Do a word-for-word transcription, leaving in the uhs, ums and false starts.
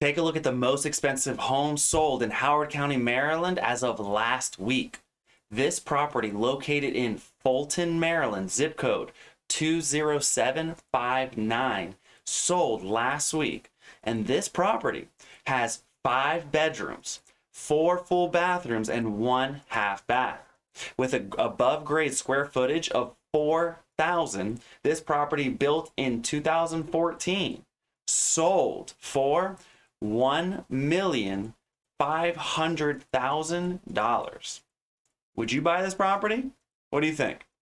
Take a look at the most expensive home sold in Howard County, Maryland as of last week. This property located in Fulton, Maryland, zip code two zero seven five nine, sold last week. And this property has five bedrooms, four full bathrooms, and one half bath. With a above grade square footage of four thousand, this property built in two thousand fourteen sold for one million five hundred thousand dollars. Would you buy this property? What do you think?